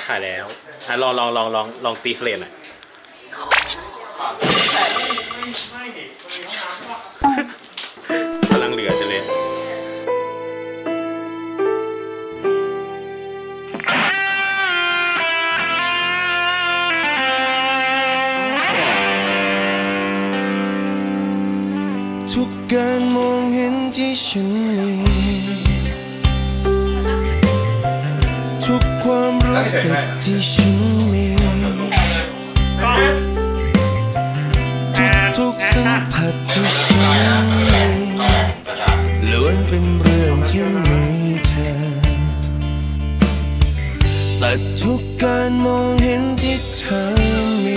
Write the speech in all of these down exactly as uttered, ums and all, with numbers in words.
ถ่ายแล้วอ่ะลองลองลองลองลองตีเฟรนหน่อยกำลังเหลือจะเลยทุกการมองเห็นที่ฉันมีทุกความรู้สึกที่ฉันมีทุกทุกสัมผัสที่ฉันมีล้วนเป็นเรื่องที่มีเธอแต่ทุกการมองเห็นที่เธอมี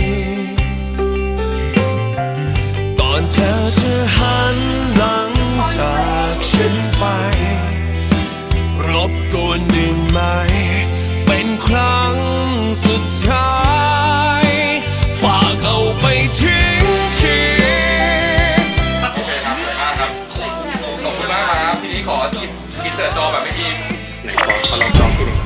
ก่อนเธอจะหันหลังจากฉันไปรบกวนได้ไหมเป็นครั้งสุดท้ายฝากเอาไปทิ้งทีโอเคครับสวยมากครับขอบคุณมากครับทีนี้ขอกินกินเสิร์ฟจอแบบไม่มีไหนขอขอลองจองทีหนึ่ง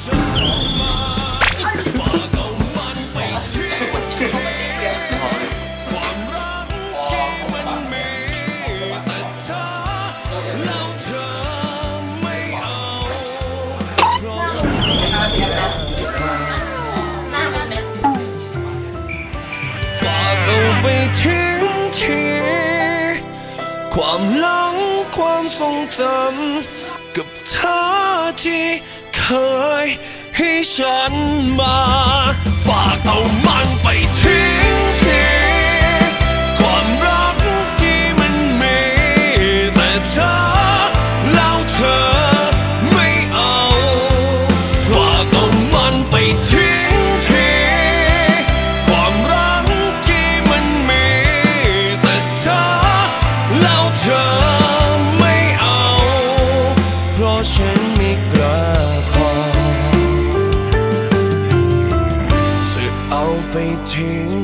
ไปทิ้งทีความหลังความทรงจำกับเธอที่เคยให้ฉันมาฝากเอามันไปทิ้งทีความรักที่มันมีแต่เธอแล้วเธอไม่เอาฝากเอามันไปทิ้งทีความรักที่มันมีแต่เธอแล้วเธอไม่เอาเพราะฉันไม่กล้าพอจะเอาไปทิ้ง